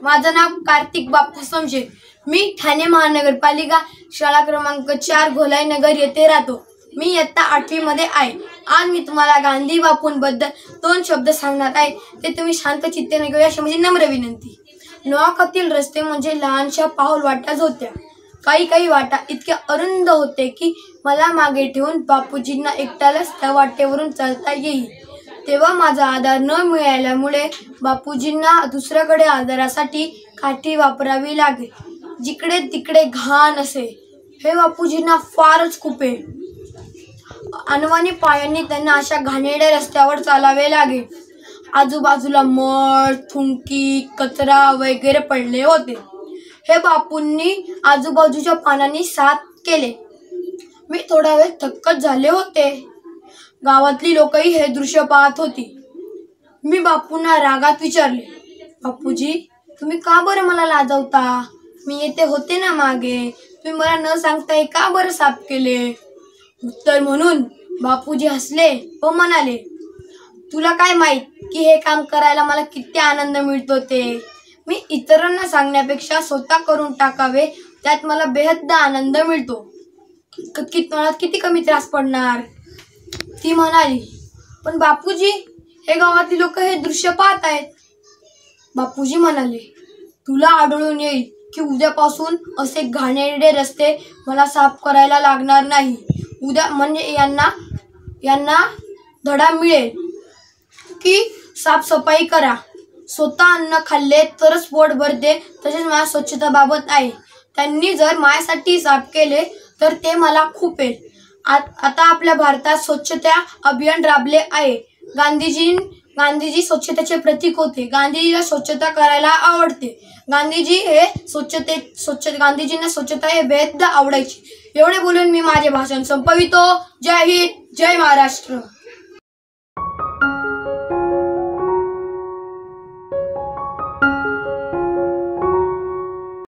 माझं नाव कार्तिक बापू समशे। मी ठाणे महानगरपालिका शाळा क्रमांक 4 घोलाई नगर येथे राहतो। मी इयत्ता 8वी मध्ये आहे। आज मी तुम्हाला गांधी बापूंबद्दल 2 शब्द सांगणार आहे, ते तुम्ही शांत चित्ताने ऐका अशी माझी नम्र विनंती। नवाखातील रस्ते म्हणजे लहानशा पाऊल वाटाच होत्या। काही वाटा इतक्या अरुंद होते की मला मागे ठेवून बापूजींना एकट्यालाच त्या वाटेवरून चालता येईल। तेव्हा माझा आधार न मिळाल्यामुळे बापूजींना दुसऱ्याकडे आधारासाठी काठी वापरावी लागे। जिकडे तिकडे घाण असे, हे बापूजींना फारच खूपे। अनवाणी पायांनी त्यांना अशा घाणेरड्या रस्त्यावर चालावे लागे। आजूबाजूला मळ, थुंकी, कचरा वगैरे पडले होते। हे बापूंनी आजूबाजूच्या पानांनी साफ केले। मी थोडा वेळ थक्कच झाले होते। गावातली लोकही हे दृश्य पाहत होती। मी बापूंना रागात विचारले, बापूजी तुम्ही का बरं मला लाजवता? मी येथे होते ना मागे, तुम्ही मला न सांगता का बरं साफ केले? उत्तर म्हणून बापूजी हसले व म्हणाले, तुला काय माहित की हे काम करायला मला किती आनंद मिळतो ते? मी इतरांना सांगण्यापेक्षा स्वतः करून टाकावे, त्यात मला बेहद आनंद मिळतो। मला किती कमी त्रास पडणार? ती म्हणाली, पण बापूजी हे गावातली लोक हे दृश्य पाहत आहेत। बापूजी म्हणाले, तुला आढळून येईल की उद्यापासून असे घाणेरडे रस्ते मला साफ करायला लागणार नाही। उद्या म्हणजे यांना धडा मिळेल की साफसफाई करा। स्वतः अन्न खाल्ले तरच पोट भरते, तसेच माझ्या स्वच्छताबाबत आहे। त्यांनी जर माझ्यासाठी साफ केले तर ते मला खूपेल। आता आपल्या भारतात स्वच्छता अभियान राबले आहे। गांधीजी स्वच्छतेचे प्रतीक होते। गांधीजीला स्वच्छता करायला आवडते। गांधीजींना स्वच्छता हे बेहद आवडायची। एवढे बोलून मी माझे भाषण संपवितो। जय हिंद, जय महाराष्ट्र।